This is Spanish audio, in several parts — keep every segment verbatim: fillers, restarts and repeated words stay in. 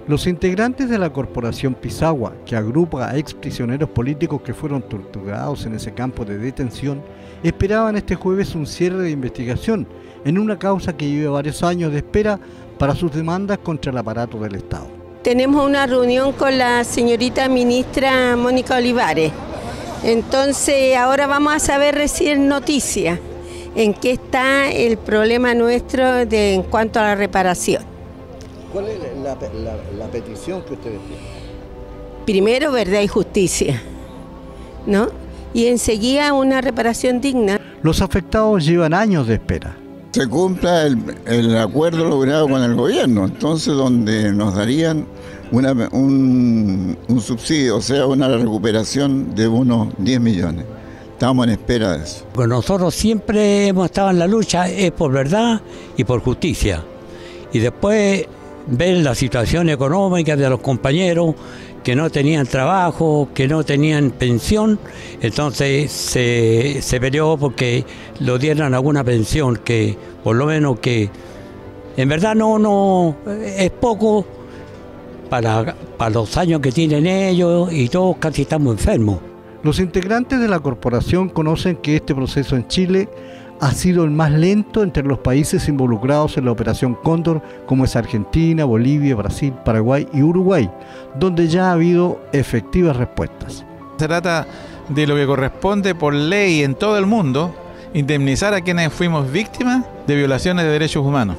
Los integrantes de la Corporación Pisagua, que agrupa a exprisioneros políticos que fueron torturados en ese campo de detención, esperaban este jueves un cierre de investigación en una causa que lleva varios años de espera para sus demandas contra el aparato del Estado. Tenemos una reunión con la señorita ministra Mónica Olivares, entonces ahora vamos a saber recién noticias en qué está el problema nuestro de, en cuanto a la reparación. ¿Cuál es la, la, la petición que ustedes tienen? Primero, verdad y justicia, ¿no? Y enseguida una reparación digna. Los afectados llevan años de espera. Se cumpla el, el acuerdo logrado con el gobierno, entonces donde nos darían una, un, un subsidio, o sea, una recuperación de unos diez millones. Estamos en espera de eso. Pues nosotros siempre hemos estado en la lucha, es por verdad y por justicia. Y después ver la situación económica de los compañeros que no tenían trabajo, que no tenían pensión, entonces se, se peleó porque lo dieran alguna pensión, que por lo menos que en verdad no, no es poco para, para los años que tienen ellos y todos casi estamos enfermos. Los integrantes de la corporación conocen que este proceso en Chile ha sido el más lento entre los países involucrados en la Operación Cóndor, como es Argentina, Bolivia, Brasil, Paraguay y Uruguay, donde ya ha habido efectivas respuestas. Se trata de lo que corresponde por ley en todo el mundo, indemnizar a quienes fuimos víctimas de violaciones de derechos humanos,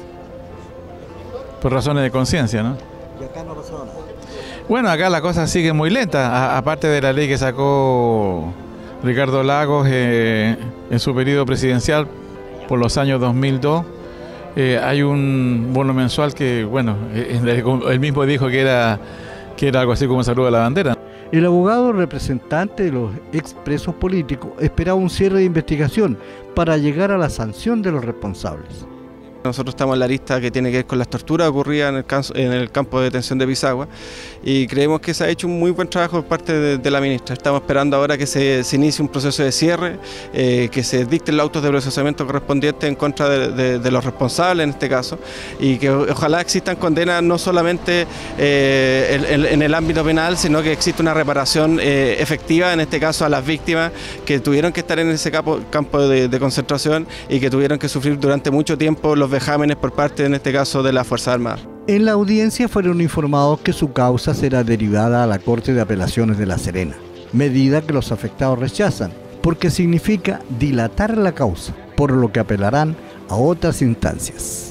por razones de conciencia, ¿no? ¿Y acá no ha pasado nada? Bueno, acá la cosa sigue muy lenta, a, aparte de la ley que sacó Ricardo Lagos eh, en su periodo presidencial por los años dos mil dos, eh, hay un bono mensual que, bueno, eh, él mismo dijo que era, que era algo así como un saludo a la bandera. El abogado representante de los expresos políticos esperaba un cierre de investigación para llegar a la sanción de los responsables. Nosotros estamos en la lista que tiene que ver con las torturas ocurridas en el, campo, en el campo de detención de Pisagua y creemos que se ha hecho un muy buen trabajo por parte de, de la ministra. Estamos esperando ahora que se, se inicie un proceso de cierre, eh, que se dicten los autos de procesamiento correspondientes en contra de, de, de los responsables en este caso y que ojalá existan condenas no solamente eh, en, en el ámbito penal, sino que exista una reparación eh, efectiva, en este caso a las víctimas que tuvieron que estar en ese campo, campo de, de concentración y que tuvieron que sufrir durante mucho tiempo los vejámenes por parte, en este caso, de las Fuerzas Armadas. En la audiencia fueron informados que su causa será derivada a la Corte de Apelaciones de La Serena, medida que los afectados rechazan, porque significa dilatar la causa, por lo que apelarán a otras instancias.